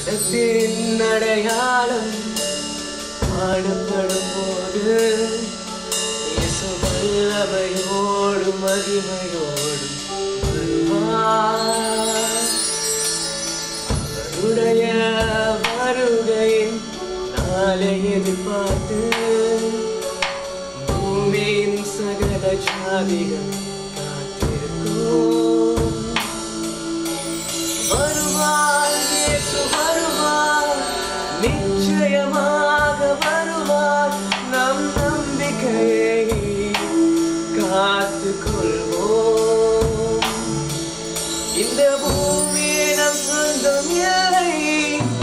அடையாளம் பாடப்படும் போது இயேசு வல்லமையோடு மகிமையோடு வருவார். அவருடைய வருகையின் நாளை எதிர்பார்த்து பூமியின் சகல ஜாதிகள் காத்திருக்கும். வருவார், இயேசு வருவார், நிச்சயமாக வருவார். நம் நம்பிக்கையை காத்துக் கொள்வோம். இந்த பூமி நம் சொந்தம் இல்லை,